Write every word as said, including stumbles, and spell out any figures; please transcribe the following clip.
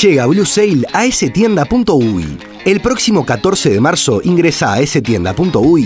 Llega Blue Sale a estienda punto uy. El próximo catorce de marzo ingresa a estienda punto uy